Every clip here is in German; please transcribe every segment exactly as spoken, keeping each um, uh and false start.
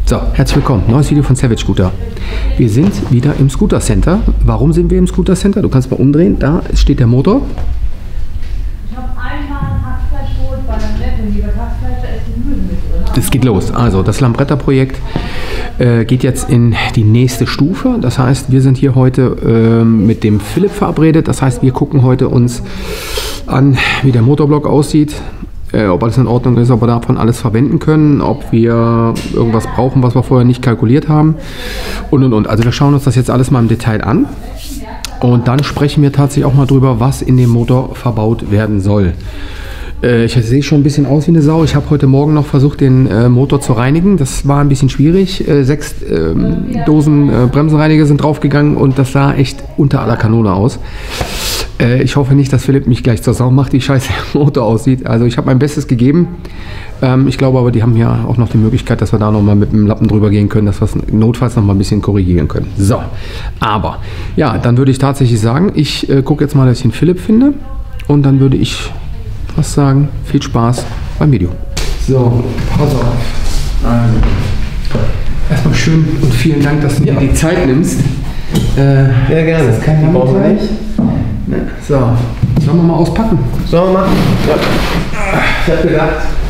So, herzlich willkommen. Neues Video von Savage Scooter. Wir sind wieder im Scooter Center. Warum sind wir im Scooter Center? Du kannst mal umdrehen. Da steht der Motor. Ich habe einmal Hackfleischbrot bei einem Neffen, lieber Hackfleisch, da ist die Mühle mit drin. Es geht los. Also, das Lambretta-Projekt äh, geht jetzt in die nächste Stufe. Das heißt, wir sind hier heute äh, mit dem Philipp verabredet. Das heißt, wir gucken heute uns an, wie der Motorblock aussieht. Äh, ob alles in Ordnung ist, ob wir davon alles verwenden können, ob wir irgendwas brauchen, was wir vorher nicht kalkuliert haben und und und. Also wir schauen uns das jetzt alles mal im Detail an und dann sprechen wir tatsächlich auch mal drüber, was in dem Motor verbaut werden soll. Äh, ich sehe schon ein bisschen aus wie eine Sau. Ich habe heute Morgen noch versucht, den äh, Motor zu reinigen. Das war ein bisschen schwierig. Äh, sechs äh, Dosen äh, Bremsenreiniger sind draufgegangen und das sah echt unter aller Kanone aus. Ich hoffe nicht, dass Philipp mich gleich zur Sau macht, wie scheiße der Motor aussieht. Also ich habe mein Bestes gegeben. Ähm, ich glaube aber, die haben ja auch noch die Möglichkeit, dass wir da nochmal mit dem Lappen drüber gehen können, dass wir es notfalls noch mal ein bisschen korrigieren können. So, aber ja, dann würde ich tatsächlich sagen, ich äh, gucke jetzt mal, dass ich den Philipp finde. Und dann würde ich was sagen. Viel Spaß beim Video. So, pass auf. Also, erstmal schön und vielen Dank, dass du dir ja. die Zeit nimmst. Äh, ja, gerne. Das ist kein Name. So, sollen wir mal auspacken? Sollen wir machen? Ja. Ich hab gedacht.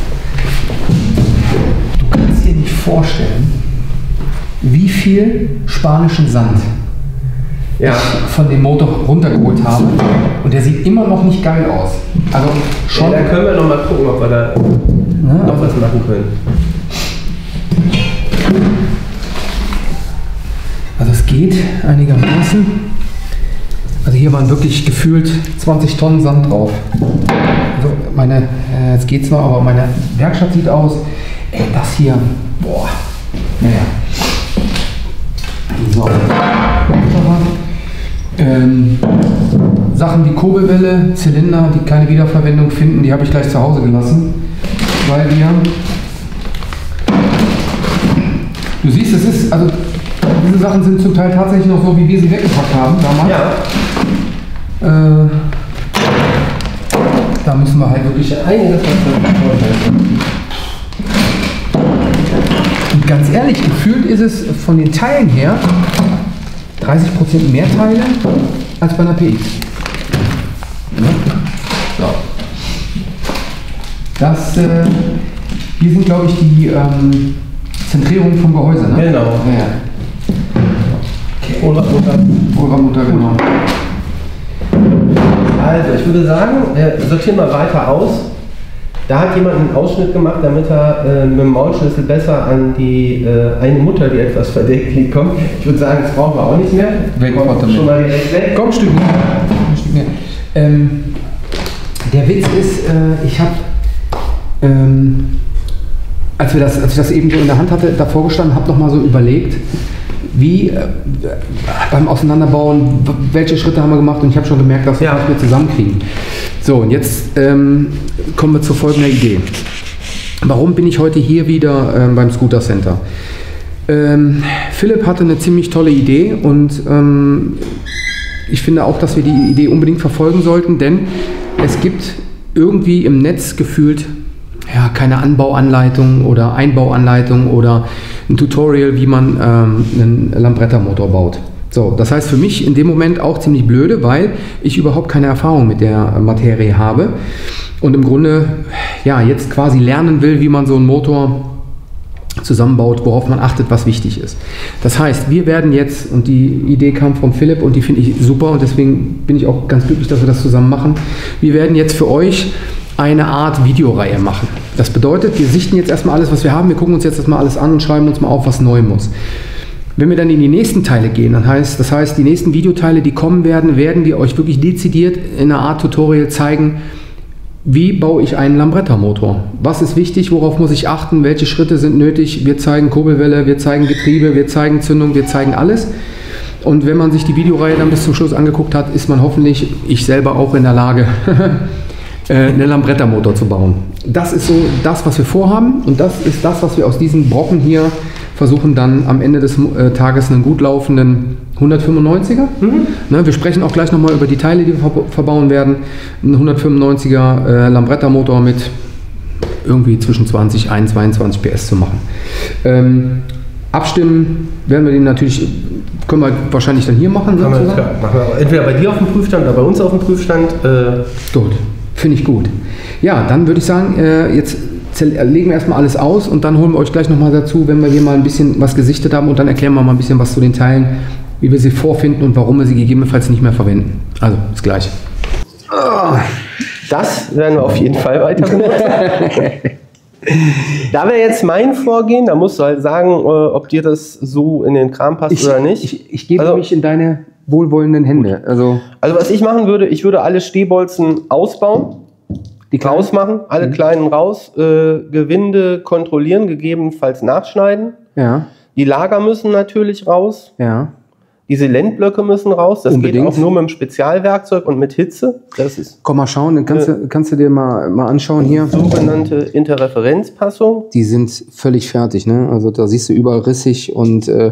Du kannst dir nicht vorstellen, wie viel spanischen Sand ja. ich von dem Motor runtergeholt habe. Und der sieht immer noch nicht geil aus. Also schon. Ja, da können wir noch mal gucken, ob wir da Na, noch was machen können. Also es geht einigermaßen. Also hier waren wirklich gefühlt zwanzig Tonnen Sand drauf. Also meine, äh, jetzt geht's noch, aber meine Werkstatt sieht aus. Ey, das hier, boah. Naja. So. Ähm, Sachen wie Kurbelwelle, Zylinder, die keine Wiederverwendung finden, die habe ich gleich zu Hause gelassen. Weil wir. Du siehst, es ist, also diese Sachen sind zum Teil tatsächlich noch so, wie wir sie weggepackt haben damals. Ja. Äh, da müssen wir halt wirklich einiges vorstellen. Und ganz ehrlich, gefühlt ist es von den Teilen her dreißig Prozent mehr Teile als bei einer P X. Ja. So. Das, äh, hier sind, glaube ich, die ähm, Zentrierungen vom Gehäuse. Ne? Genau. Ja. Okay. Ultramutter. Ultramutter, genau. Also, ich würde sagen, wir sortieren mal weiter aus. Da hat jemand einen Ausschnitt gemacht, damit er äh, mit dem Maulschlüssel besser an die äh, eine Mutter, die etwas verdeckt liegt, kommt. Ich würde sagen, das brauchen wir auch nicht mehr. Weg, Kommt schon mal direkt weg. Komm, ein Stück mehr. Ein Stück mehr. Ähm, der Witz ist, äh, ich habe, ähm, als, wir das, als ich das eben so in der Hand hatte, davor gestanden, habe noch mal so überlegt, wie äh, beim Auseinanderbauen, welche Schritte haben wir gemacht, und ich habe schon gemerkt, dass wir ja. das wir zusammenkriegen. So, und jetzt ähm, kommen wir zu folgender Idee. Warum bin ich heute hier wieder ähm, beim Scooter Center? Ähm, Philipp hatte eine ziemlich tolle Idee und ähm, ich finde auch, dass wir die Idee unbedingt verfolgen sollten, denn es gibt irgendwie im Netz gefühlt ja, keine Anbauanleitung oder Einbauanleitung oder ein Tutorial, wie man ähm, einen Lambretta-Motor baut. So, das heißt für mich in dem Moment auch ziemlich blöde, weil ich überhaupt keine Erfahrung mit der Materie habe und im Grunde ja, jetzt quasi lernen will, wie man so einen Motor zusammenbaut, worauf man achtet, was wichtig ist. Das heißt, wir werden jetzt, und die Idee kam von Philipp und die finde ich super und deswegen bin ich auch ganz glücklich, dass wir das zusammen machen, wir werden jetzt für euch eine Art Videoreihe machen. Das bedeutet, wir sichten jetzt erstmal alles, was wir haben, wir gucken uns jetzt erstmal alles an und schreiben uns mal auf, was neu muss. Wenn wir dann in die nächsten Teile gehen, dann heißt, das heißt, die nächsten Videoteile, die kommen werden, werden wir euch wirklich dezidiert in einer Art Tutorial zeigen, wie baue ich einen Lambretta-Motor? Was ist wichtig, worauf muss ich achten, welche Schritte sind nötig? Wir zeigen Kurbelwelle, wir zeigen Getriebe, wir zeigen Zündung, wir zeigen alles. Und wenn man sich die Videoreihe dann bis zum Schluss angeguckt hat, ist man hoffentlich, ich selber auch in der Lage, einen Lambretta-Motor zu bauen. Das ist so das, was wir vorhaben, und das ist das, was wir aus diesen Brocken hier versuchen dann am Ende des äh, Tages einen gut laufenden hundertfünfundneunziger. Mhm. Ne, wir sprechen auch gleich nochmal über die Teile, die wir ver verbauen werden. Ein hundertfünfundneunziger äh, Lambretta-Motor mit irgendwie zwischen zwanzig und zweiundzwanzig P S zu machen. Ähm, Abstimmen werden wir den natürlich, können wir wahrscheinlich dann hier machen. Kann man, ja, machen wir entweder bei dir auf dem Prüfstand oder bei uns auf dem Prüfstand. Äh gut, finde ich gut. Ja, dann würde ich sagen, äh, jetzt legen wir erstmal alles aus und dann holen wir euch gleich nochmal dazu, wenn wir hier mal ein bisschen was gesichtet haben und dann erklären wir mal ein bisschen was zu den Teilen, wie wir sie vorfinden und warum wir sie gegebenenfalls nicht mehr verwenden. Also, das Gleiche. Das werden wir auf jeden Fall weiter benutzen. Da wäre jetzt mein Vorgehen, da musst du halt sagen, ob dir das so in den Kram passt ich, oder nicht. Ich, ich gebe also, mich in deine wohlwollenden Hände. Also, also was ich machen würde, ich würde alle Stehbolzen ausbauen. Die rausmachen, alle mhm. kleinen raus, äh, Gewinde kontrollieren, gegebenenfalls nachschneiden. Ja. Die Lager müssen natürlich raus. Ja. Diese Lendblöcke müssen raus. Das Unbedingt. Geht auch nur mit dem Spezialwerkzeug und mit Hitze. Das ist Komm mal schauen, dann kannst, du, kannst du dir mal, mal anschauen hier. Sogenannte Interreferenzpassung. Die sind völlig fertig, ne? Also da siehst du überall rissig und äh,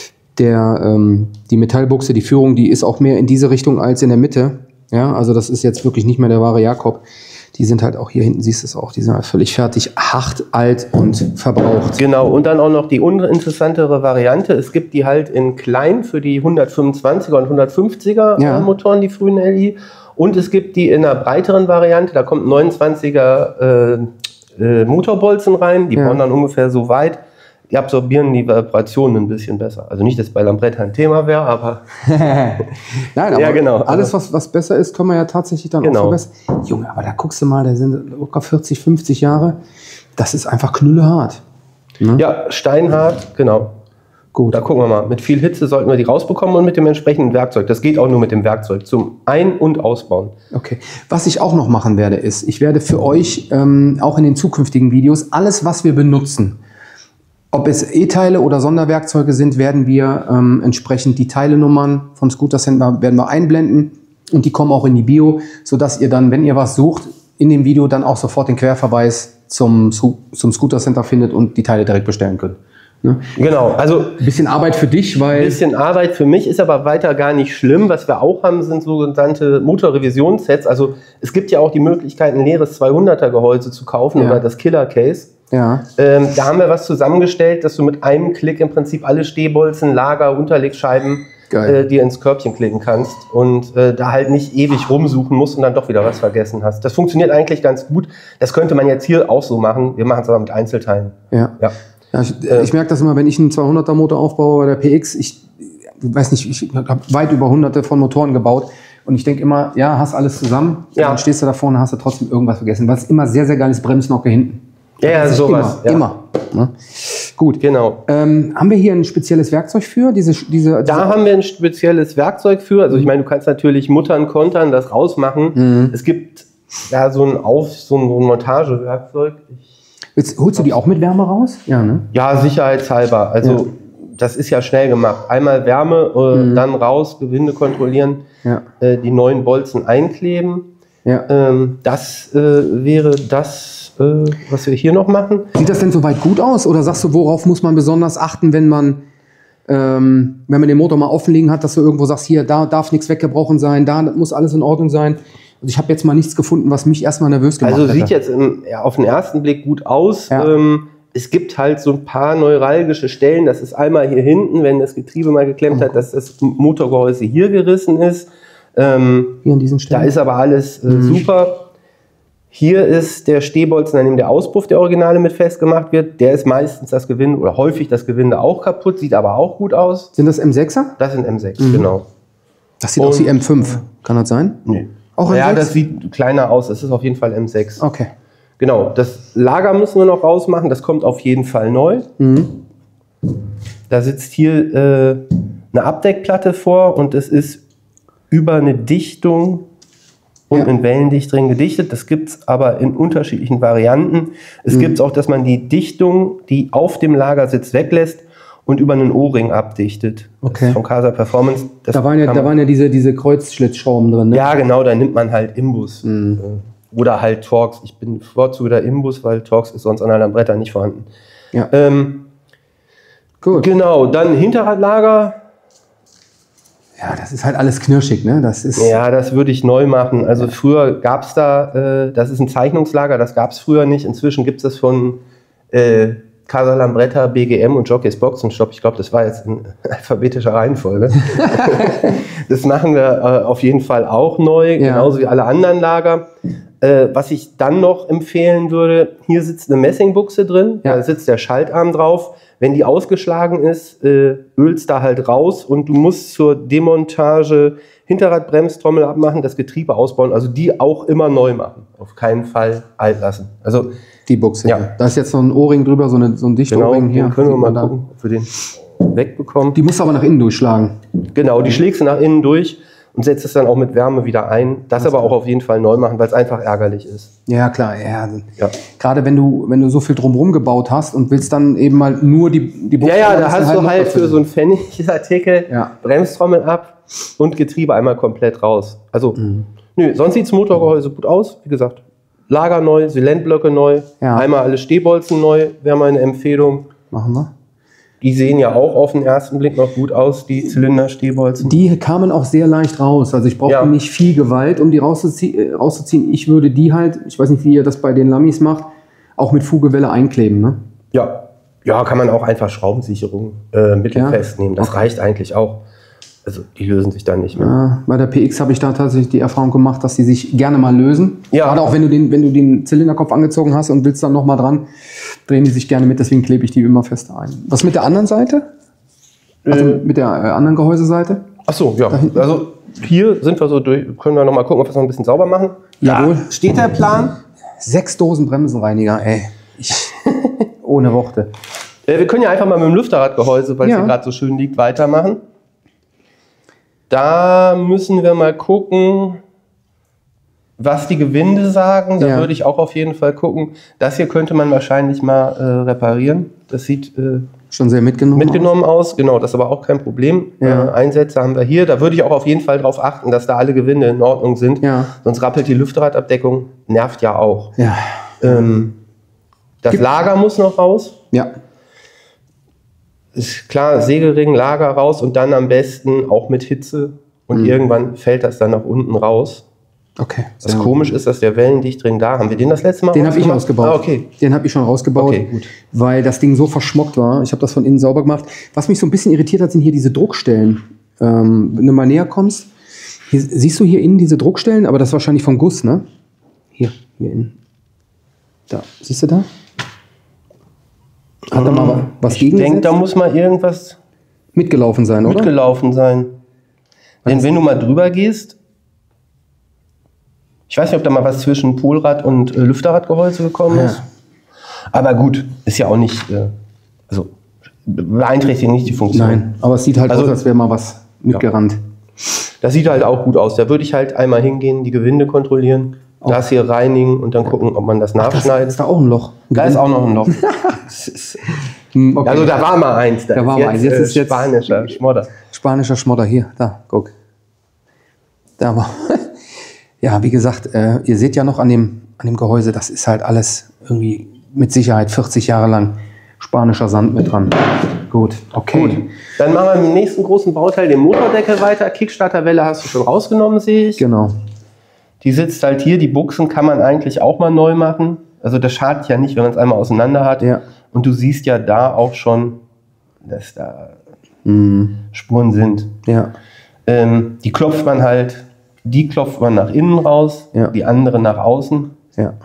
der, ähm, die Metallbuchse, die Führung, die ist auch mehr in diese Richtung als in der Mitte. Ja, also das ist jetzt wirklich nicht mehr der wahre Jakob. Die sind halt auch hier hinten, siehst du es auch, die sind halt völlig fertig, hart, alt und verbraucht. Genau, und dann auch noch die uninteressantere Variante. Es gibt die halt in klein für die hundertfünfundzwanziger und hundertfünfziger ja. Motoren, die frühen L I. Und es gibt die in einer breiteren Variante, da kommt ein neunundzwanziger äh, äh, Motorbolzen rein, die ja. bauen dann ungefähr so weit. Die absorbieren die Vibrationen ein bisschen besser. Also nicht, dass bei Lambretta ein Thema wäre, aber... Nein, aber ja, genau. alles, was, was besser ist, können wir ja tatsächlich dann genau. auch verbessern. Junge, aber da guckst du mal, da sind locker vierzig, fünfzig Jahre. Das ist einfach knüllehart. Ne? Ja, steinhart, genau. Gut. Da gucken wir mal. Mit viel Hitze sollten wir die rausbekommen und mit dem entsprechenden Werkzeug. Das geht auch nur mit dem Werkzeug zum Ein- und Ausbauen. Okay. Was ich auch noch machen werde, ist, ich werde für euch ähm, auch in den zukünftigen Videos alles, was wir benutzen, ob es E-Teile oder Sonderwerkzeuge sind, werden wir ähm, entsprechend die Teilenummern vom Scooter Center werden wir einblenden und die kommen auch in die Bio, sodass ihr dann, wenn ihr was sucht, in dem Video dann auch sofort den Querverweis zum, zum Scooter Center findet und die Teile direkt bestellen könnt. Ne? Genau, also ein bisschen Arbeit für dich, weil... Ein bisschen Arbeit für mich ist aber weiter gar nicht schlimm. Was wir auch haben, sind sogenannte Motorrevisionssets. Also es gibt ja auch die Möglichkeit, ein leeres zweihunderter Gehäuse zu kaufen ja. oder das Killer Case. Ja. Ähm, da haben wir was zusammengestellt, dass du mit einem Klick im Prinzip alle Stehbolzen, Lager, Unterlegscheiben äh, dir ins Körbchen klicken kannst und äh, da halt nicht ewig rumsuchen musst und dann doch wieder was vergessen hast. Das funktioniert eigentlich ganz gut. Das könnte man jetzt hier auch so machen. Wir machen es aber mit Einzelteilen. Ja. Ja. Ja, ich, äh, ich merke das immer, wenn ich einen zweihunderter Motor aufbaue bei der P X, ich weiß nicht, ich habe weit über hunderte von Motoren gebaut und ich denke immer, ja, hast alles zusammen, ja. dann stehst du da vorne, hast du trotzdem irgendwas vergessen, weil es immer sehr, sehr geil ist, Bremsnocke hinten. Ja, ja, sowas. Immer, ja. immer. Ne? Gut. Genau. Ähm, haben wir hier ein spezielles Werkzeug für? Diese, diese, diese da haben wir ein spezielles Werkzeug für. Also ich meine, du kannst natürlich muttern, kontern, das rausmachen. Mhm. Es gibt ja so ein, Auf, so ein, so ein Montagewerkzeug. Jetzt, holst du die auch mit Wärme raus? Ja, ne? Ja, sicherheitshalber. Also ja. das ist ja schnell gemacht. Einmal Wärme, äh, mhm. dann raus, Gewinde kontrollieren, ja. äh, die neuen Bolzen einkleben. Ja. Ähm, das äh, wäre das, äh, was wir hier noch machen. Sieht das denn soweit gut aus? Oder sagst du, worauf muss man besonders achten, wenn man, ähm, wenn man den Motor mal offen liegen hat, dass du irgendwo sagst, hier, da darf nichts weggebrochen sein, da muss alles in Ordnung sein? Also ich habe jetzt mal nichts gefunden, was mich erstmal nervös gemacht hat. Also sieht jetzt im, ja, auf den ersten Blick gut aus. Ja. Ähm, es gibt halt so ein paar neuralgische Stellen. Das ist einmal hier hinten, wenn das Getriebe mal geklemmt oh. hat, dass das Motorgehäuse hier gerissen ist. Ähm, hier an diesen Stellen. Da ist aber alles äh, mhm. super. Hier ist der Stehbolzen, an dem der Auspuff der Originale mit festgemacht wird. Der ist meistens das Gewinde oder häufig das Gewinde auch kaputt, sieht aber auch gut aus. Sind das M sechser? Das sind M sechs, mhm. genau. Das sieht Und, aus wie M fünf. Kann das sein? Nee. Auch M sechs? Ja, das sieht kleiner aus. Es ist auf jeden Fall M sechs. Okay. Genau, das Lager müssen wir noch rausmachen. Das kommt auf jeden Fall neu. Mhm. Da sitzt hier äh, eine Abdeckplatte vor und es ist über eine Dichtung und ja. in wellendicht drin gedichtet. Das gibt es aber in unterschiedlichen Varianten. Es mhm. gibt auch, dass man die Dichtung, die auf dem Lagersitz weglässt und über einen O-Ring abdichtet. Okay. Von Casa Performance. Das da waren ja, da waren ja diese, diese Kreuzschlitzschrauben drin, ne? Ja, genau, da nimmt man halt Imbus. Mhm. Oder halt Torx. Ich bin bevorzuge da Imbus, weil Torx ist sonst an einer Bretter nicht vorhanden. Ja. Ähm, Gut. Genau, dann Hinterradlager. Ja, das ist halt alles knirschig, ne? Das ist ja, das würde ich neu machen. Also früher gab es da, äh, das ist ein Zeichnungslager, das gab es früher nicht. Inzwischen gibt es das von äh, Casa Lambretta, B G M und Jockeys Boxenstopp. Ich glaube, das war jetzt in alphabetischer Reihenfolge. Das machen wir äh, auf jeden Fall auch neu, ja. genauso wie alle anderen Lager. Äh, was ich dann noch empfehlen würde, hier sitzt eine Messingbuchse drin, ja. da sitzt der Schaltarm drauf. Wenn die ausgeschlagen ist, äh, ölst da halt raus und du musst zur Demontage Hinterradbremstrommel abmachen, das Getriebe ausbauen, also die auch immer neu machen. Auf keinen Fall alt lassen. Also die Buchse, ja. Da ist jetzt so ein Ohrring drüber, so, eine, so ein Dicht-Ohrring genau, hier. Können wir mal gucken, ob wir den wegbekommen. Die musst du aber nach innen durchschlagen. Genau, die schlägst du nach innen durch und setzt es dann auch mit Wärme wieder ein. Das aber auch auf jeden Fall neu machen, weil es einfach ärgerlich ist. Ja, klar. Ja. Ja. Gerade wenn du, wenn du so viel drumherum gebaut hast und willst dann eben mal nur die, die Buchse. Ja, ja, da hast halt du halt für so einen Pfennigartikel ja. Bremstrommel ab und Getriebe einmal komplett raus. Also, mhm. nö, sonst sieht das Motorgehäuse gut aus. Wie gesagt, Lager neu, Silentblöcke neu, ja. einmal alle Stehbolzen neu, wäre meine Empfehlung. Machen wir. Die sehen ja auch auf den ersten Blick noch gut aus, die Zylinderstehbolzen. Die kamen auch sehr leicht raus. Also ich brauchte ja. nicht viel Gewalt, um die rauszuzie rauszuziehen. Ich würde die halt, ich weiß nicht, wie ihr das bei den Lammis macht, auch mit Fugewelle einkleben, ne? Ja, ja, kann man auch einfach Schraubensicherung äh, mittelfest ja. nehmen. Das okay. reicht eigentlich auch. Also die lösen sich dann nicht mehr. Ja, bei der P X habe ich da tatsächlich die Erfahrung gemacht, dass die sich gerne mal lösen. Ja. Gerade auch wenn du den, wenn du den Zylinderkopf angezogen hast und willst dann noch mal dran, drehen die sich gerne mit. Deswegen klebe ich die immer fest ein. Was mit der anderen Seite? Also äh, mit der äh, anderen Gehäuseseite? Ach so, ja. Also hier sind wir so durch. Können wir noch mal gucken, ob wir es noch ein bisschen sauber machen. Jawohl. Ja. Steht der Plan? Sechs Dosen Bremsenreiniger, ey. Ich, ohne Worte. Äh, wir können ja einfach mal mit dem Lüfterradgehäuse, weil es ja. hier gerade so schön liegt, weitermachen. Da müssen wir mal gucken, was die Gewinde sagen. Da ja. würde ich auch auf jeden Fall gucken. Das hier könnte man wahrscheinlich mal äh, reparieren. Das sieht äh, schon sehr mitgenommen, mitgenommen aus. aus. Genau, das ist aber auch kein Problem. Ja. Äh, Einsätze haben wir hier. Da würde ich auch auf jeden Fall darauf achten, dass da alle Gewinde in Ordnung sind. Ja. Sonst rappelt die Lüfterradabdeckung. Nervt ja auch. Ja. Ähm, das Gibt Lager muss noch raus. Ja. Ist klar, Segelring, Lager raus und dann am besten auch mit Hitze und mhm. irgendwann fällt das dann nach unten raus. Okay. Was komisch ist, dass der Wellendichtring da, haben wir den das letzte Mal Den habe ich ausgebaut. Ah, okay. Den habe ich schon rausgebaut, okay, gut. weil das Ding so verschmockt war. Ich habe das von innen sauber gemacht. Was mich so ein bisschen irritiert hat, sind hier diese Druckstellen. Ähm, wenn du mal näher kommst, hier, siehst du hier innen diese Druckstellen, aber das ist wahrscheinlich vom Guss, ne? Hier, hier innen. Da, siehst du da? Hat da mal was gegen? Ich denke, da muss mal irgendwas mitgelaufen sein, oder? Mitgelaufen sein. Denn wenn du mal drüber gehst, ich weiß nicht, ob da mal was zwischen Polrad und äh, Lüfterradgehäuse gekommen ist. Ja. Aber gut, ist ja auch nicht, äh, also beeinträchtigt nicht die Funktion. Nein, aber es sieht halt also, aus, als wäre mal was mitgerannt. Ja. Das sieht halt auch gut aus. Da würde ich halt einmal hingehen, die Gewinde kontrollieren. Oh. Das hier reinigen und dann gucken, ob man das nachschneidet. Ach, das ist da auch ein Loch. Ein da ist auch noch ein Loch. Okay. Also da war mal eins. Da, da war jetzt, mal eins. Jetzt ist jetzt spanischer Schmodder. Spanischer Schmodder hier. Da, guck. Da war. Ja, wie gesagt, äh, ihr seht ja noch an dem, an dem Gehäuse, das ist halt alles irgendwie mit Sicherheit vierzig Jahre lang spanischer Sand mit dran. Gut, okay. Gut. Dann machen wir mit dem nächsten großen Bauteil, den Motordeckel weiter. Kickstarterwelle hast du schon rausgenommen, sehe ich. Genau. Die sitzt halt hier. Die Buchsen kann man eigentlich auch mal neu machen. Also das schadet ja nicht, wenn man es einmal auseinander hat. Ja. Und du siehst ja da auch schon, dass da mhm. Spuren sind. Ja. Ähm, die klopft man halt, die klopft man nach innen raus, ja. die andere nach außen. Ja.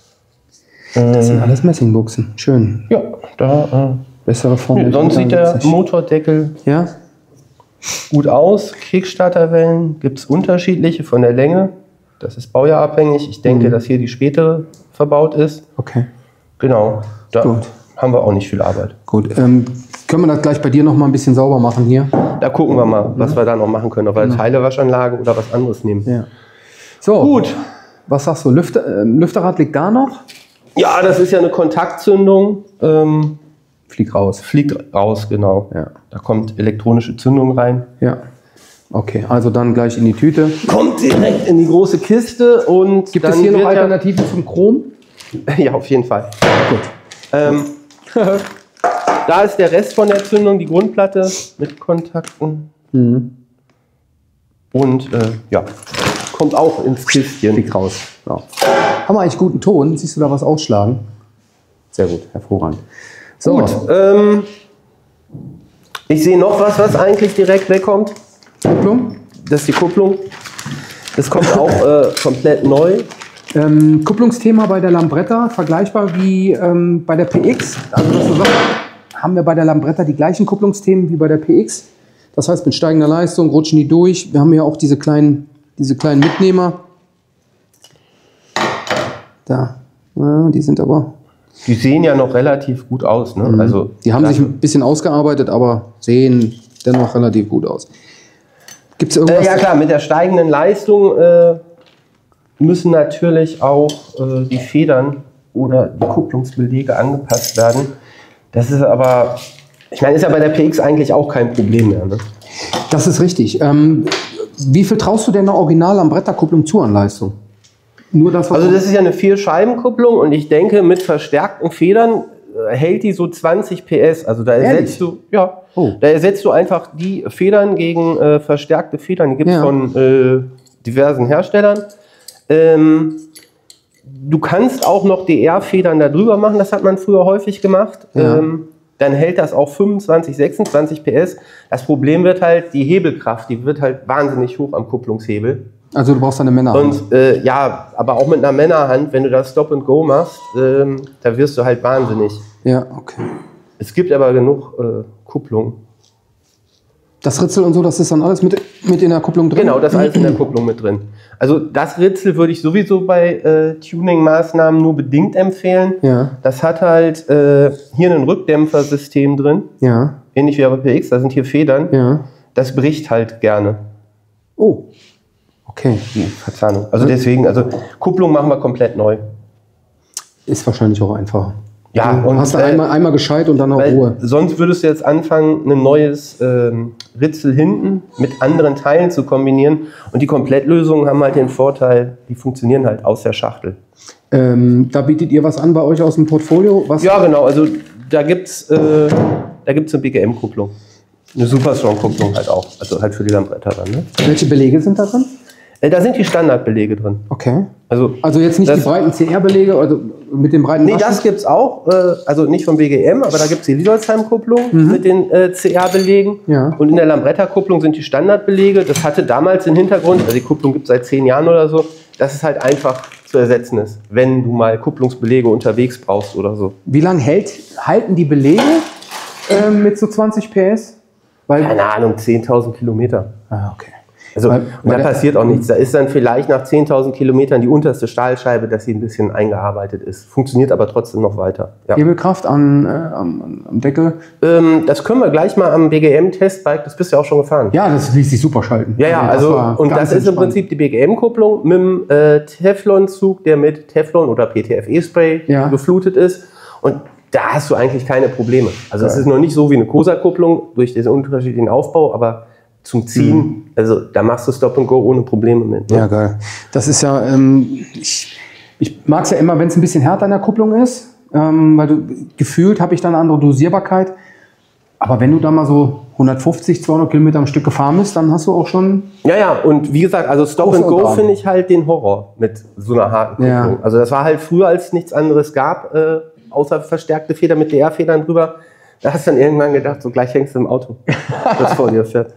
Das sind alles Messingbuchsen. Schön. Ja, da. Äh, Bessere Form. Nee, sonst sieht der Motordeckel ja? gut aus. Kickstarterwellen gibt es unterschiedliche von der Länge. Das ist baujahrabhängig. Ich denke, mhm. dass hier die spätere verbaut ist. Okay. Genau. Da gut. haben wir auch nicht viel Arbeit. Gut. Ähm, können wir das gleich bei dir noch mal ein bisschen sauber machen hier? Da gucken wir mal, was ja. wir da noch machen können. Ob wir eine Teilewaschanlage oder was anderes nehmen. Ja. So. Gut. Was sagst du? Lüfter, äh, Lüfterrad liegt da noch? Ja, das ist ja eine Kontaktzündung. Ähm, fliegt raus. Fliegt raus, genau. Ja. Da kommt elektronische Zündung rein. Ja. Okay, also dann gleich in die Tüte. Kommt direkt in die große Kiste und gibt es hier noch Alternativen ja zum Chrom? Ja, auf jeden Fall. Gut. Ähm, da ist der Rest von der Zündung, die Grundplatte mit Kontakten. Mhm. Und äh, ja, kommt auch ins Kistchen. Fliegt raus. Ja. Haben wir eigentlich guten Ton? Siehst du da was ausschlagen? Sehr gut, hervorragend. So. Gut, ähm, ich sehe noch was, was eigentlich direkt wegkommt. Kupplung. Das ist die Kupplung. Das kommt auch äh, komplett neu. Ähm, Kupplungsthema bei der Lambretta, vergleichbar wie ähm, bei der P X. Also das so, haben wir bei der Lambretta die gleichen Kupplungsthemen wie bei der P X. Das heißt, mit steigender Leistung rutschen die durch. Wir haben ja auch diese kleinen, diese kleinen Mitnehmer. Da, ja, die sind aber... Die sehen ja noch relativ gut aus. Ne? Mhm. Also, die haben sich ein bisschen ausgearbeitet, aber sehen dennoch relativ gut aus. Gibt's irgendwas? Äh, ja klar, mit der steigenden Leistung äh, müssen natürlich auch äh, die Federn oder die Kupplungsbelege angepasst werden. Das ist aber, ich meine, ist ja bei der P X eigentlich auch kein Problem mehr. Ne? Das ist richtig. Ähm, wie viel traust du denn der Original-Lambretta-Kupplung zu an Leistung? Nur das, was also das ist ja eine Vier-Scheiben-Kupplung und ich denke, mit verstärkten Federn äh, hält die so zwanzig P S. Also da ersetzt du, ja, oh. da ersetzt du einfach die Federn gegen äh, verstärkte Federn. Die gibt es ja. von äh, diversen Herstellern. Ähm, du kannst auch noch D R-Federn da drüber machen, das hat man früher häufig gemacht. Ja. Ähm, dann hält das auch fünfundzwanzig, sechsundzwanzig P S. Das Problem wird halt, die Hebelkraft, die wird halt wahnsinnig hoch am Kupplungshebel. Also du brauchst eine Männerhand. Und äh, ja, aber auch mit einer Männerhand, wenn du das Stop and Go machst, ähm, da wirst du halt wahnsinnig. Ja, okay. Es gibt aber genug äh, Kupplung. Das Ritzel und so, das ist dann alles mit, mit in der Kupplung drin? Genau, das ist alles in der Kupplung mit drin. Also das Ritzel würde ich sowieso bei äh, Tuning-Maßnahmen nur bedingt empfehlen. Ja. Das hat halt äh, hier ein Rückdämpfersystem drin. Ja. Ähnlich wie bei P X, da sind hier Federn. Ja. Das bricht halt gerne. Oh. Okay. Die Verzahnung. Also deswegen, also Kupplung machen wir komplett neu. Ist wahrscheinlich auch einfacher. Ja, du und hast du weil, einmal, einmal gescheit und dann auch Ruhe. Sonst würdest du jetzt anfangen, ein neues ähm, Ritzel hinten mit anderen Teilen zu kombinieren. Und die Komplettlösungen haben halt den Vorteil, die funktionieren halt aus der Schachtel. Ähm, da bietet ihr was an bei euch aus dem Portfolio? Was? Ja, genau. Also da gibt es äh, da gibt's eine B G M-Kupplung. Eine Superstrong-Kupplung halt auch. Also halt für die Lambretta dann. Ne? Welche Belege sind da drin? Äh, da sind die Standardbelege drin. Okay. Also, also jetzt nicht das, die breiten C R-Belege, also mit dem breiten Nee, Waschen? das gibt es auch. Äh, also nicht von B G M, aber da gibt es die Lidolsheim-Kupplung mhm. mit den äh, C R-Belegen. Ja. Und in der Lambretta-Kupplung sind die Standardbelege. Das hatte damals den Hintergrund, also die Kupplung gibt es seit zehn Jahren oder so, dass es halt einfach zu ersetzen ist, wenn du mal Kupplungsbelege unterwegs brauchst oder so. Wie lange hält, halten die Belege äh, mit so zwanzig P S? Weil Keine Ahnung, zehntausend Kilometer. Ah, okay. Also, Weil, und da der, passiert auch nichts. Da ist dann vielleicht nach zehntausend Kilometern die unterste Stahlscheibe, dass sie ein bisschen eingearbeitet ist. Funktioniert aber trotzdem noch weiter. Ja. Hebelkraft an, äh, am, am Deckel? Ähm, das können wir gleich mal am B G M-Testbike, das bist du ja auch schon gefahren. Ja, das ließ sich super schalten. Ja, ja, also, das und das ist im Prinzip die B G M-Kupplung mit dem äh, Teflon-Zug, der mit Teflon oder P T F E-Spray ja. geflutet ist. Und da hast du eigentlich keine Probleme. Also, es ist noch nicht so wie eine Cosa-Kupplung durch diesen unterschiedlichen Aufbau, aber zum Ziehen, mhm. also da machst du Stop and Go ohne Probleme mit. Ne? Ja, geil. Das ist ja, ähm, ich, ich mag es ja immer, wenn es ein bisschen härter in der Kupplung ist, ähm, weil du gefühlt habe ich dann eine andere Dosierbarkeit. Aber wenn du da mal so hundertfünfzig, zweihundert Kilometer am Stück gefahren bist, dann hast du auch schon... Ja, ja, und wie gesagt, also Stop and Go finde ich halt den Horror mit so einer harten Kupplung. Ja. Also das war halt früher, als es nichts anderes gab, äh, außer verstärkte Federn mit D R-Federn drüber. Da hast du dann irgendwann gedacht, so gleich hängst du im Auto, das vor dir fährt.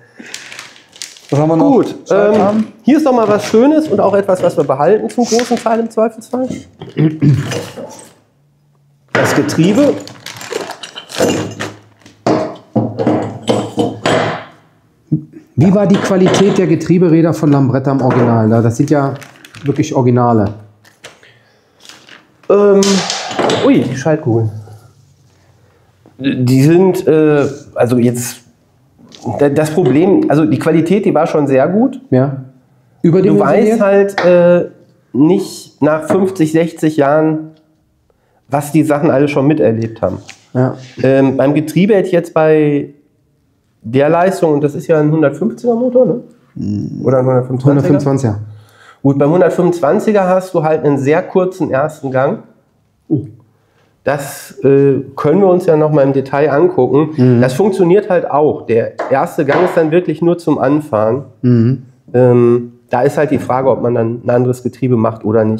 Was haben wir noch? Gut, ähm, hier ist noch mal was Schönes und auch etwas, was wir behalten zum großen Teil im Zweifelsfall. Das Getriebe. Wie war die Qualität der Getrieberäder von Lambretta im Original? Das sind ja wirklich Originale. Ähm, ui, die Schaltkugeln. Die sind, äh, also jetzt, das Problem, also die Qualität, die war schon sehr gut. Ja. Du weißt halt äh, nicht nach fünfzig, sechzig Jahren, was die Sachen alle schon miterlebt haben. Ja. Ähm, beim Getriebe hätte ich jetzt bei der Leistung, und das ist ja ein hundertfünfziger Motor, ne? Oder ein hundertfünfundzwanziger? hundertfünfundzwanziger. Gut, beim hundertfünfundzwanziger hast du halt einen sehr kurzen ersten Gang. Oh. Das äh, können wir uns ja noch mal im Detail angucken. Mhm. Das funktioniert halt auch. Der erste Gang ist dann wirklich nur zum Anfahren. Mhm. Ähm, da ist halt die Frage, ob man dann ein anderes Getriebe macht oder nicht.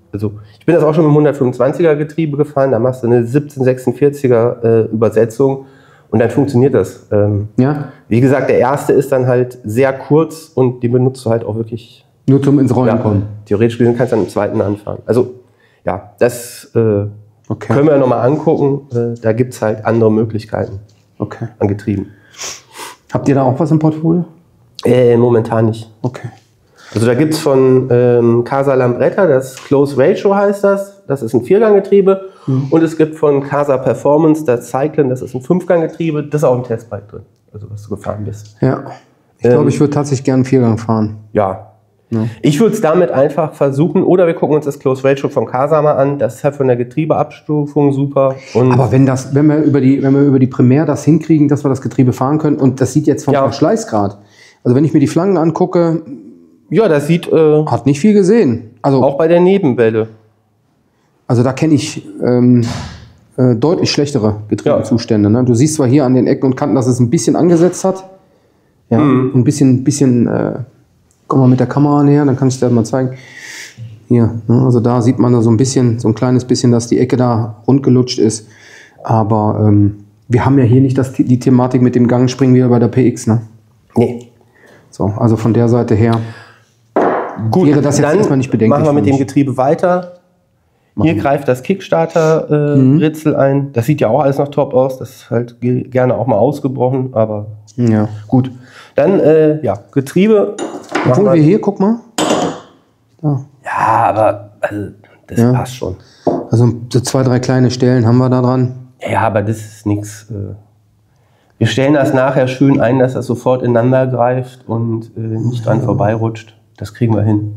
Also ich bin das auch schon mit dem hundertfünfundzwanziger Getriebe gefahren, da machst du eine siebzehn-sechsundvierziger äh, Übersetzung und dann funktioniert das. Ähm, Ja. Wie gesagt, der erste ist dann halt sehr kurz und den benutzt du halt auch wirklich. Nur zum ins Rollen Ja, kommen. theoretisch gesehen kannst du dann im zweiten anfahren. Also ja, das äh, Okay. können wir nochmal angucken. Äh, da gibt es halt andere Möglichkeiten Okay. an Getrieben. Habt ihr da auch was im Portfolio? Äh, momentan nicht. Okay. Also da gibt es von ähm, Casa Lambretta, das Close Ratio heißt das. Das ist ein Vierganggetriebe. Mhm. Und es gibt von Casa Performance das Cyclen, das ist ein Fünfganggetriebe. Das ist auch ein Testbike drin, also was du gefahren bist. Ja. Ich Ähm, glaube, ich würde tatsächlich gerne einen Viergang fahren. Ja. Ja. Ich würde es damit einfach versuchen, oder wir gucken uns das Close Ratio von Casa mal an. Das ist halt von der Getriebeabstufung super. Und Aber wenn das, wenn wir über die, wenn wir über die Primär das hinkriegen, dass wir das Getriebe fahren können, und das sieht jetzt vom Ja. Verschleißgrad. Also wenn ich mir die Flanken angucke, ja, das sieht äh, hat nicht viel gesehen. Also, auch bei der Nebenwelle. also da kenne ich ähm, äh, deutlich schlechtere Getriebezustände. Ne? Du siehst zwar hier an den Ecken und Kanten, dass es ein bisschen angesetzt hat. Ja, Mhm. ein bisschen, bisschen, äh, komm mal mit der Kamera näher, dann kann ich dir das mal zeigen. Hier, ne? Also da sieht man da so ein bisschen, so ein kleines bisschen, dass die Ecke da rundgelutscht ist. Aber ähm, wir haben ja hier nicht das, die Thematik mit dem Gangspringen wie bei der P X. Ne? Nee. So, also von der Seite her Gut, wäre das jetzt dann erstmal nicht bedenklich. machen wir mit für dem mich. Getriebe weiter. Hier Machen. greift das Kickstarter-Ritzel ein. Das sieht ja auch alles noch top aus. Das ist halt ge- gerne auch mal ausgebrochen, aber Ja. gut. Dann, äh, ja, Getriebe. machen Obwohl wir hier, guck mal, da. Ja, aber also, das Ja. passt schon. Also so zwei, drei kleine Stellen haben wir da dran. Ja, aber das ist nichts. Äh, wir stellen das nachher schön ein, dass das sofort ineinander greift und äh, nicht dran vorbeirutscht. Das kriegen wir hin.